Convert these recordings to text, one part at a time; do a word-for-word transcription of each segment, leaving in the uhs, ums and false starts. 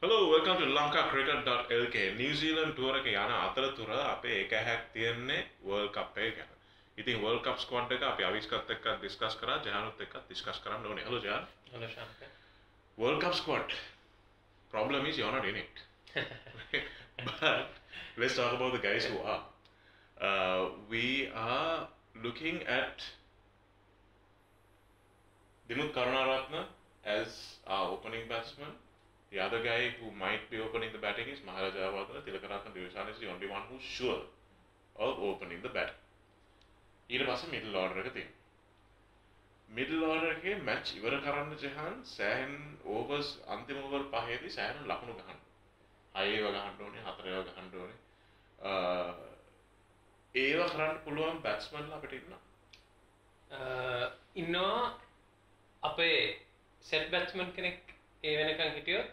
Hello, welcome to lanka cricket dot l k. New Zealand tour එක යන අතරතුර අපේ එක හැක් තියෙන්නේ World Cup එක ගැන. ඉතින් World Cup squad එක අපි අවිස්කත් එක්ක ඩිස්කස් කරා, ජයනුත් එක්ක ඩිස්කස් කරන්න ඕනේ. Hello Jehan. Hello Shanka. World Cup squad. Problem is you're not in it. But let's talk about the guys who are. Uh, we are looking at Dimuth Karunaratne as our opening batsman. The other guy who might be opening the batting is Maharaja Jayawardene. Tilakaratne Divisan is the only one who's sure of opening the batting. ඊට පස්සේ middle order එක තියෙනවා. Middle order එකේ match ඉවර කරන්න ජහන් සෑහෙන overs අන්තිම over පහේදී සෑහෙන ලකුණු ගහන්න. හය ඒවා ගහන්න ඕනේ, හතර ඒවා ගහන්න ඕනේ. අ ඒවා කරන්න පුළුවන් batsmanලා අපිට ඉන්නවා. අ ඉන්නවා අපේ set batsman කෙනෙක් ඒ වෙනකන් හිටියොත්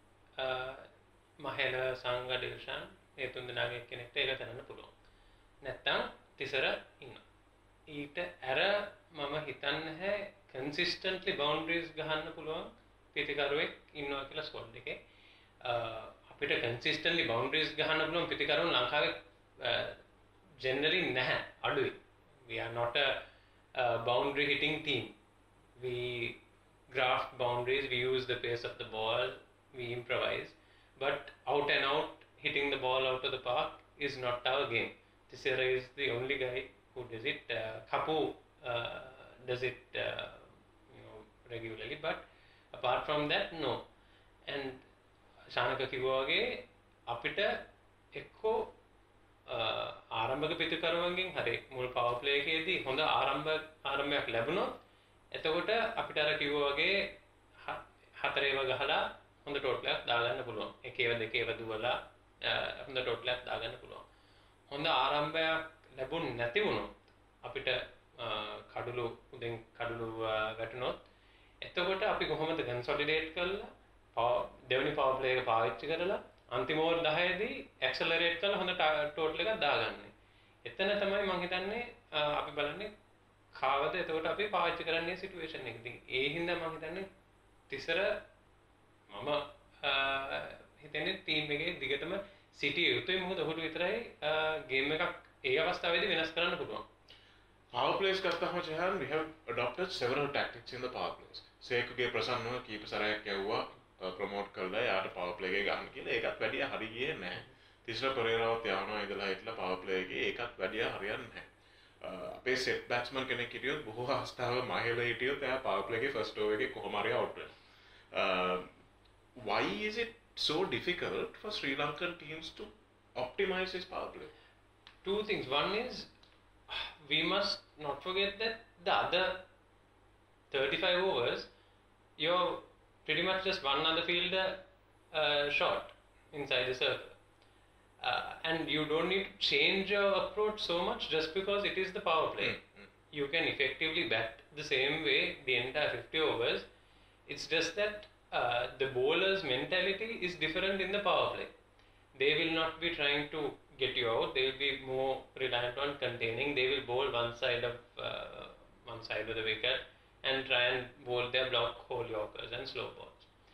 මහේල සංග ඩිල්ෂන් ඒ තුන් දෙනාගේ කෙනෙක්ට ඒක කරන්න පුළුවන්. නැත්තම් තිසර ඉන්නවා. ඊට අර මම හිතන්නේ consistently boundaries ගහන්න පුළුවන් පිටිකරුවෙක් ඉන්නවා කියලා ස්ක්වොඩ් එකේ. අපිට consistently boundaries ගහන්න පුළුවන් පිටිකරුවෝ ලංකාවේ generally නැහැ අඩුයි. We are not a, a boundary hitting team. We graft boundaries, we use the pace of the ball, we improvise, but out and out hitting the ball out of the park is not our game. Tisera is the only guy who does it. Uh, Kapu uh, does it uh, you know, regularly, but apart from that, no. And Shanaka කිව්වාගේ අපිට එක්කෝ ආරම්භක පිටකරුවන්ගෙන් හරි මුල් power play එකේදී හොඳ ආරම්භ ආරම්භයක් ලැබුණොත් එතකොට අපිට අර කිව්වා වගේ හතරේව ගහලා හොඳ ටෝටලයක් දාගන්න පුළුවන්. එකේව දෙකේව දුවලා හොඳ ටෝටලයක් දාගන්න පුළුවන්. හොඳ ආරම්භයක් ලැබුණ නැති වුණොත් අපිට කඩළු උදෙන් කඩළු වැටුණොත් එතකොට අපි කොහොමද කන්සොලිඩේට් කරලා දෙවෙනි පවර් ප්ලේ එක පාවිච්චි කරලා අන්තිම ඕවර් දහයේදී ඇක්සලරේට් කරලා හොඳ ටෝටල් එකක් දාගන්නේ. එතන තමයි මම හිතන්නේ අපි බලන්නේ කාවද එතකොට අපි පාවිච්චි කරන්නේ සිටුේෂන් එක. ඉතින් ඒ හින්දා මම හිතන්නේ තිසර මම හිතන්නේ ටීම් එකේ දිගටම සිටිය යුතුයි. මොකද ඔහුට විතරයි ගේම් එකක් ඒ අවස්ථාවේදී වෙනස් කරන්න පුළුවන්. Power plays ගත්තහම Jehan, we have adopted several tactics in the power plays. සේකුගේ ප්‍රසන්නව කීප සැරයක් යවුවා ප්‍රොමෝට් කළා යාට power play එක ගන්න කියලා. ඒකත් වැඩිය හරි ගියේ නැහැ. තිසර පෙරේරාවත් යනවා ඉඳලා හිටලා power play එකේ ඒකත් වැඩිය හරියන්නේ නැහැ. අපේ set batsman කෙනෙක් හිටියොත් බොහෝ අවස්ථාවල මහේල හිටියොත් එයා power play එකේ first over එකේ කොහොම හරි out වෙනවා. Why is it so difficult for Sri Lankan teams to optimize this power play? Two things. One is we must not forget that the other thirty-five overs you're pretty much just one other fielder uh, short inside the circle. Uh, and you don't need to change your approach so much just because it is the power play. Mm-hmm. You can effectively bat the same way the entire fifty overs. It's just that uh, the bowler's mentality is different in the power play. They will not be trying to get you out. They will be more reliant on containing. They will bowl one side of uh, one side of the wicket and try and bowl their block hole yorkers and slow balls.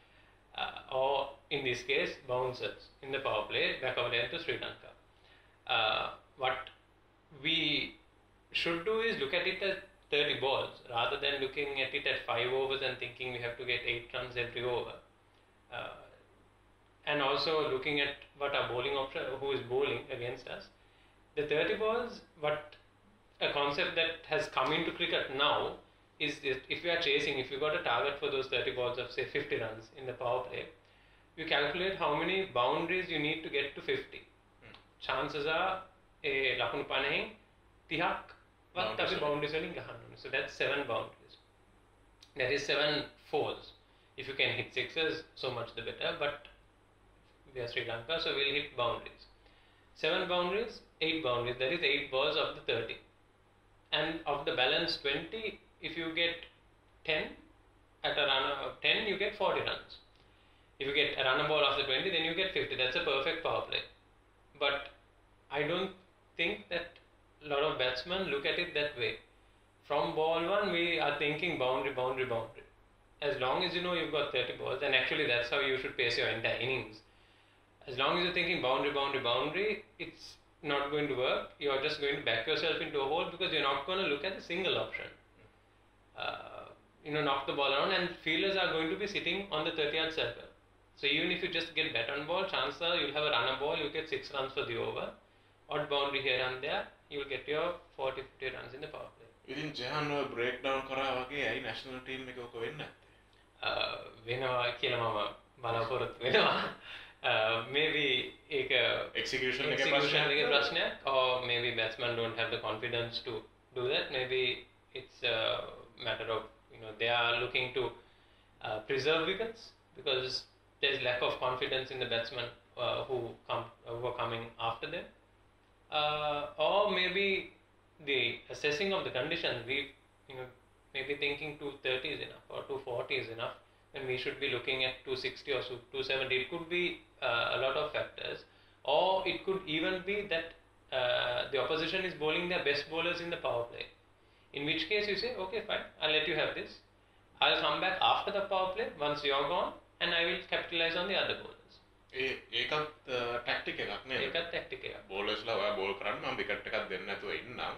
Uh, or in this case bouncers in the power play back over there to Sri Lanka. Uh, what we should do is look at it as thirty balls rather than looking at it at five overs and thinking we have to get eight runs every over. Uh, and also looking at what our bowling option, who is bowling against us. The thirty balls, what a concept that has come into cricket now is if you are chasing, if you got a target for those thirty balls of say fifty runs in the power play, you calculate how many boundaries you need to get to fifty. Hmm. Chances are a lakunu පනහෙන් තිහක් වත් අපි boundaries වලින් ගහන්න ඕනේ. So that's seven boundaries. That is seven fours. If you can hit sixes, so much the better. But we are Sri Lanka, so we'll hit boundaries. Seven boundaries, eight boundaries. That is eight balls of the thirty. And of the balance twenty, if you get ten, at a run of ten, you get forty runs. If you get a run ball after twenty, then you get fifty. That's a perfect power play. But I don't think that a lot of batsmen look at it that way. From ball one, we are thinking boundary, boundary, boundary. as long as you know you've got thirty balls, and actually that's how you should pace your entire innings. As long as you're thinking boundary, boundary, boundary, it's not going to work. You're just going to back yourself into a hole because you're not going to look at the single option. Uh, you know, knock the ball around, and fielders are going to be sitting on the thirty yard circle. So even if you just get bat on ball, chances are you'll have a runner ball, you'll get six runs for the over. Odd boundary here and there, you'll get your forty fifty runs in the power play. ඉතින් ජයන් ඔය break down කරා වගේ ඇයි national team එක ඔක වෙන්නේ නැත්තේ? වෙනවා කියලා මම බලාපොරොත්තු වෙනවා. Uh, maybe ඒක execution එකේ ප්‍රශ්නයක්, or maybe batsmen don't have the confidence to do that. Maybe it's a matter of, you know, they are looking to uh, preserve wickets because there's lack of confidence in the batsmen uh, who come uh, who are coming after them, uh, or maybe the assessing of the conditions. We, you know, maybe thinking two thirty is enough or two forty is enough, and we should be looking at two sixty or two seventy. It could be uh, a lot of factors, or it could even be that uh, the opposition is bowling their best bowlers in the power play. In which case you say, okay, fine, I'll let you have this. I'll come back after the power play once you're gone, and I will capitalize on the other bowlers. ඒ ඒකත් tactic එකක් නේද? ඒකත් tactic එකක්. බෝලර්ස්ලා ඔයා ball කරන්න මම wicket එකක් දෙන්න නැතුව ඉන්නම්.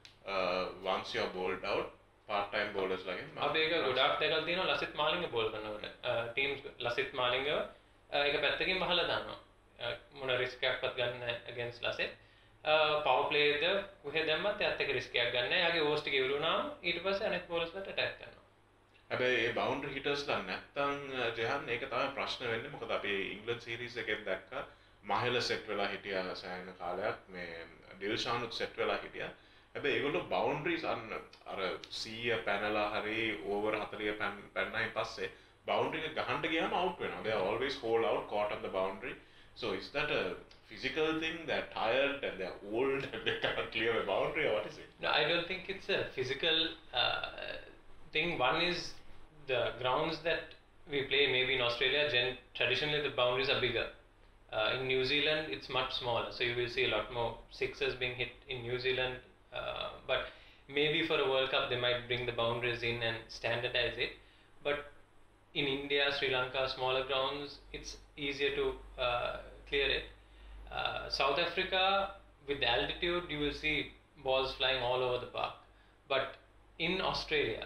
once you are bowled out, part time bowlers ලගෙන් අපි ඒක ගොඩාක් දැකලා තියෙනවා ලසිත් මාලිංග බෝල් කරනකොට. ටීම්ස් ලසිත් මාලිංගව ඒක පැත්තකින් බහලා දානවා. මොන රිස්ක් එකක්වත් ගන්න නැහැ against ලසිත්. power play ද කොහෙ දැම්මත් එයාත් එක රිස්ක් එකක් ගන්න නැහැ. එයාගේ ඕවර්ස් ටික ඉවර වුණාම ඊට පස්සේ අනෙක් බෝලර්ස්ලාට ඇටැක් කරනවා. හැබැයි ඒ බවුන්ඩරි හිටර්ස්ලා නැත්තම් ජයන් ඒක තමයි ප්‍රශ්න වෙන්නේ. මොකද අපි ඉංග්ලන්ඩ් සීරීස් එකෙන් දැක්කා මහේල සෙට් වෙලා හිටියා සෑහෙන කාලයක්, මේ ඩිල්ෂානුත් සෙට් වෙලා හිටියා. හැබැයි ඒගොල්ලෝ බවුන්ඩරිස් අන්න අර සීය පැනලා හරි ඕවර් forty පැන්නයින් පස්සේ බවුන්ඩරි එක ගහන්න ගියාම අවුට් වෙනවා. They are always hold out caught on the boundary. So is that a physical thing? They're tired and they're old and they can't clear a boundary, or what is it? No, I don't think it's a physical uh, thing. One is the grounds that we play, maybe in Australia, gen- traditionally the boundaries are bigger. Uh, in New Zealand, it's much smaller. So you will see a lot more sixes being hit in New Zealand. Uh, but maybe for a World Cup, they might bring the boundaries in and standardize it. But in India, Sri Lanka, smaller grounds, it's easier to uh, clear it. Uh, South Africa, with the altitude, you will see balls flying all over the park. But in Australia,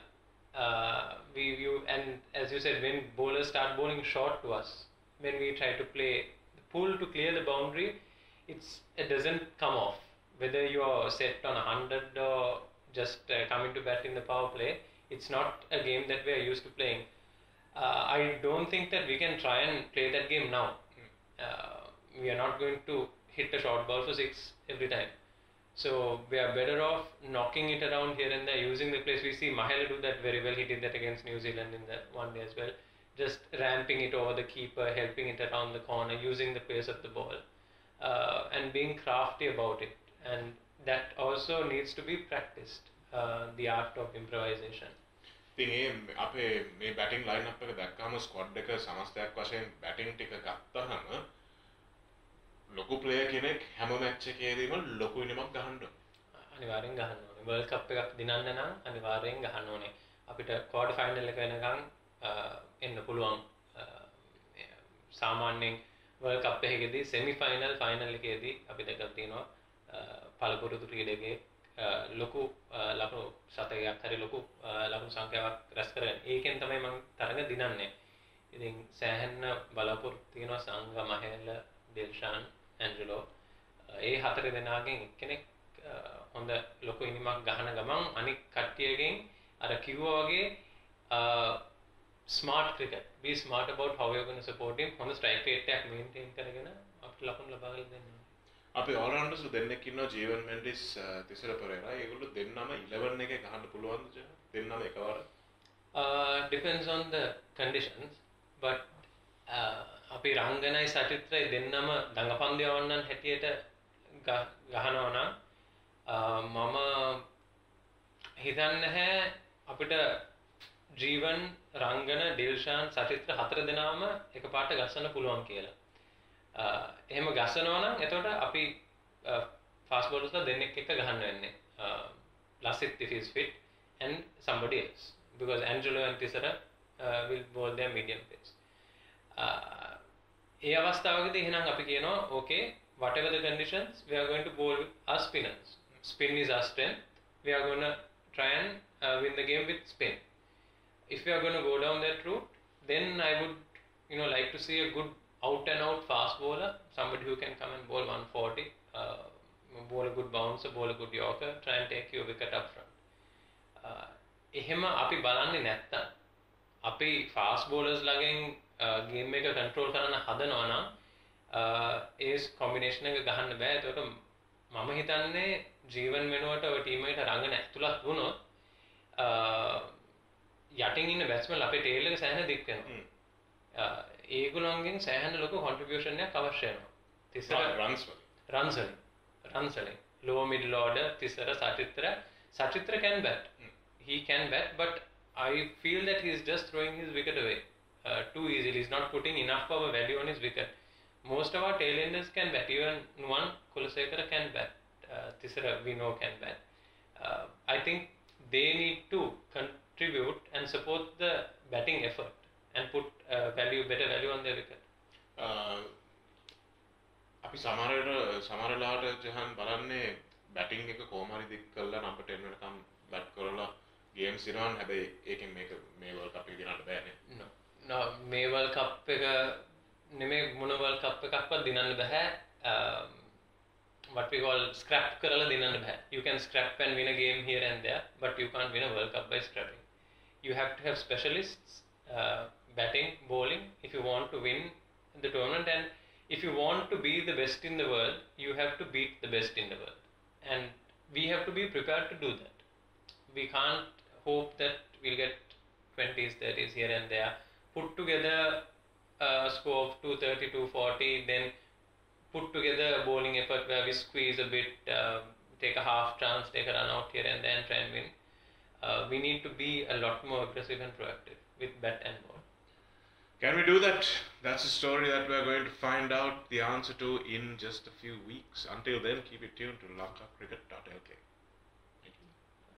uh, we view, and as you said, when bowlers start bowling short to us, when we try to play the pull to clear the boundary, it's it doesn't come off. Whether you are set on a hundred or just uh, coming to bat in the power play, it's not a game that we are used to playing. Uh, I don't think that we can try and play that game now. Uh, we are not going to hit a short ball for six every time. So we are better off knocking it around here and there, using the place. We see Mahela do that very well. He did that against New Zealand in the one day as well. Just ramping it over the keeper, helping it around the corner, using the pace of the ball, uh, and being crafty about it. And that also needs to be practiced, uh, the art of improvisation. ඉතින් ඒ අපේ මේ batting line up එක දැක්කම ස්ක්වොඩ් එක සමස්තයක් වශයෙන් batting ටික ගත්තහම ලොකු ප්ලේයර් කෙනෙක් හැම මැච් එකේදීම ලොකු ඉනිමක් ගහන්න ඕනේ. අනිවාර්යෙන් ගහන්න ඕනේ. වර්ල්ඩ් කප් එකක් දිනන්න නම් අනිවාර්යෙන් ගහන්න ඕනේ. අපිට ක්වාටර් ෆයිනල් එක වෙනකන් එන්න පුළුවන්. සාමාන්‍යයෙන් වර්ල්ඩ් කප් එකේදී සෙමි ෆයිනල් ෆයිනල් එකේදී අපි දැකලා තියෙනවා පළපුරුදු ක්‍රීඩකයෙක් ලොකු ලකුණු සතයක් හරි ලොකු ලකුණු සංඛ්‍යාවක් රැස් කරගෙන ඒකෙන් තමයි මම තරඟ දිනන්නේ. ඉතින් සෑහෙන බලාපොරොත්තු තියෙනවා සංඝ මහේල ඩෙල්ෂාන් ඇන්ජලෝ ඒ හතර දෙනාගෙන් එක්කෙනෙක් හොඳ ලොකු ඉනිමක් ගහන ගමන් අනික් කට්ටියගෙන් අර කිව්වා වගේ smart cricket, be smart about how you're going to support him, හොඳ strike rate එකක් maintain කරගෙන අපිට ලකුණු ලබා ගන්න දෙන්න. අපි all-rounders දෙන්නෙක් ඉන්නවා ජීවන් මෙන්ඩිස් තිසර පෙරේරා. ඒගොල්ලෝ දෙන්නම eleven එකේ ගහන්න පුළුවන්ද ජය? දෙන්නම එකවර? Uh depends on the conditions, but uh, අපි රංගනයි සචිත්‍රයි දෙන්නම දඟපන්දු යවන්නන් හැටියට ගහනවා නම් මම හිතන්නේ නැහැ අපිට ජීවන් රංගන ඩිල්ෂාන් සචිත්‍ර හතර දෙනාම එකපාරට ගස්සන්න පුළුවන් කියලා. එහෙම ගස්සනවා නම් එතකොට අපි ෆාස්ට් බෝලර්ස්ලා දෙන්නෙක් එක්ක ගහන්න වෙන්නේ. Lasith if he is fit and somebody else, because Angelo and Tisara uh, will bowl their medium pace. Uh, ඒ අවස්ථාවකදී එහෙනම් අපි කියනවා okay, whatever the conditions, we are going to bowl our spinners. Spin is our strength. We are going to try and uh, win the game with spin. If we are going to go down that route, then I would, you know, like to see a good out and out fast bowler, somebody who can come and bowl one forty, uh, bowl a good bouncer, bowl a good yorker, try and take your wicket up front. Uh, එහෙම අපි බලන්නේ නැත්තම් අපි fast bowlers ළඟින් game එක control කරන්න හදනවා නම් ඒ combination එක ගහන්න බෑ. ඒකට මම හිතන්නේ ජීවන් වෙනුවට ඔය ටීම් එකට රංගන ඇතුළත් වුණොත් යටින් ඉන්න බැට්ස්මන් අපේ ටේල් එක සෑහෙන දික් වෙනවා. ඒගොල්ලන්ගෙන් සෑහෙන ලොකු contribution එකක් අවශ්‍ය වෙනවා. තිස්සර runs runs වලින් runs වලින් low middle order Thisara සචිත්‍ර සචිත්‍ර can bat. He can bat, but I feel that he is just throwing his wicket away uh, too easily. He's not putting enough power value on his wicket. Most of our tailenders can bat. Even one Kulasekara can bat. Uh, Tisara we know can bat. Uh, I think they need to contribute and support the batting effort and put uh, value, better value on their wicket. අපි සමහර සමහර ලාට ජහන් බලන්නේ batting එක කොහොම හරි දික් කරලා number ten වෙනකම් බැට් කරලා ගේම්ස් දිනවන හැබැයි ඒකෙන් මේක මේ වර්ල්ඩ් කප් එක දිනන්න බෑනේ. no no මේ වර්ල්ඩ් කප් එක නෙමෙයි මොන වර්ල්ඩ් කප් එකක්වත් දිනන්න බෑ. um, what we call scrap කරලා දිනන්න බෑ. You can scrap and win a game here and there, but you can't win a world cup by scrapping. You have to have specialists, uh, batting, bowling, if you want to win the tournament, and if you want to be the best in the world, you have to beat the best in the world, and we have to be prepared to do that. We can't hope that we'll get twenties, thirties here and there, put together a score of two thirty, two forty, then put together a bowling effort where we squeeze a bit, uh, take a half chance, take a run out here and there and try and win. Uh, we need to be a lot more aggressive and proactive with bat and ball. Can we do that? That's a story that we're going to find out the answer to in just a few weeks. Until then, keep it tuned to lanka cricket dot l k.